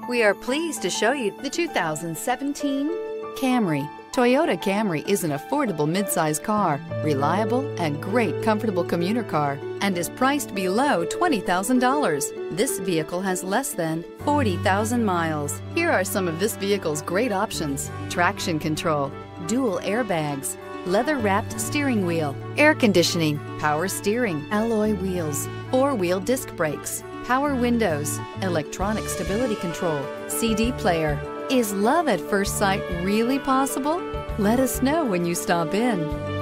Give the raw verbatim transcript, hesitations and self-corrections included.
We are pleased to show you the two thousand seventeen Camry. Toyota Camry is an affordable midsize car, reliable and great comfortable commuter car, and is priced below twenty thousand dollars. This vehicle has less than forty thousand miles. Here are some of this vehicle's great options: traction control, dual airbags, leather-wrapped steering wheel, air conditioning, power steering, alloy wheels, four-wheel disc brakes, power windows, electronic stability control, C D player. Is love at first sight really possible? Let us know when you stop in.